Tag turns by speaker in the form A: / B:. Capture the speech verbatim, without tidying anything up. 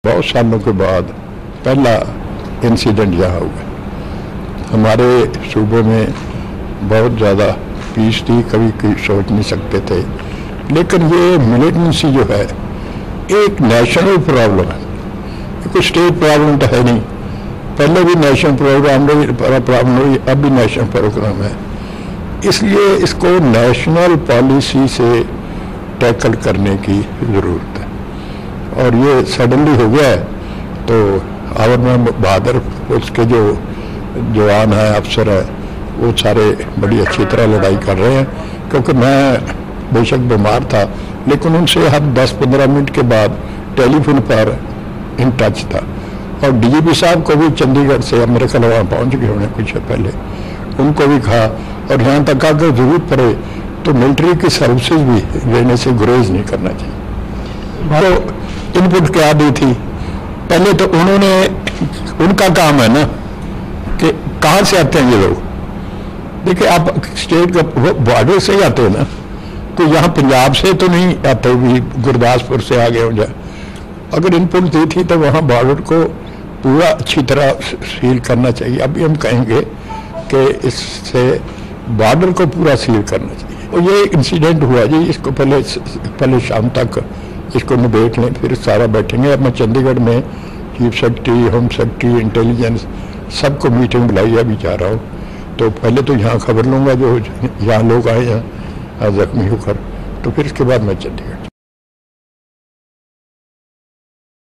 A: बहुत सालों के बाद पहला इंसिडेंट यहाँ हुआ। हमारे सूबे में बहुत ज़्यादा पीस थी, कभी कोई सोच नहीं सकते थे, लेकिन ये मिलिटेंसी जो है एक नेशनल प्रॉब्लम है, कोई स्टेट प्रॉब्लम तो है नहीं। पहले भी नेशनल प्रोग्राम प्रॉब्लम हुई, अब भी नेशनल प्रोग्राम है, इसलिए इसको नेशनल पॉलिसी से टैकल करने की ज़रूरत है। और ये सडनली हो गया है तो आवर में बहादुर उसके जो जवान हैं, अफसर हैं, वो सारे बड़ी अच्छी तरह लड़ाई कर रहे हैं। क्योंकि मैं बेशक बीमार था, लेकिन उनसे हर दस पंद्रह मिनट के बाद टेलीफोन पर इन टच था। और डीजीपी साहब को भी चंडीगढ़ से मेरे ख्याल वहाँ पहुँच गए होने कुछ पहले, उनको भी कहा। और यहाँ तक अगर जरूरत पड़े तो मिलिट्री की सर्विसेज भी लेने से गुरेज नहीं करना चाहिए। तो इनपुट क्या दी थी, पहले तो उन्होंने, उनका काम है ना कि कहाँ से आते हैं ये लोग। देखिए आप स्टेट का बॉर्डर से ही आते हैं ना, तो यहाँ पंजाब से तो नहीं आते भी, गुरदासपुर से आ गए हो जाए। अगर इनपुट दी थी तो वहाँ बॉर्डर को पूरा अच्छी तरह सील करना चाहिए। अभी हम कहेंगे कि इससे बॉर्डर को पूरा सील करना चाहिए। और ये इंसिडेंट हुआ जी, इसको पहले पहले शाम तक इसको निबेट लें, फिर सारा बैठेंगे। अब मैं चंडीगढ़ में chief secretary, home secretary, intelligence सबको मीटिंग बुलाई है, अभी जा रहा हूँ। तो पहले तो यहाँ खबर लूँगा जो यहाँ लोग आए हैं जख्मी होकर, तो फिर इसके बाद मैं चंडीगढ़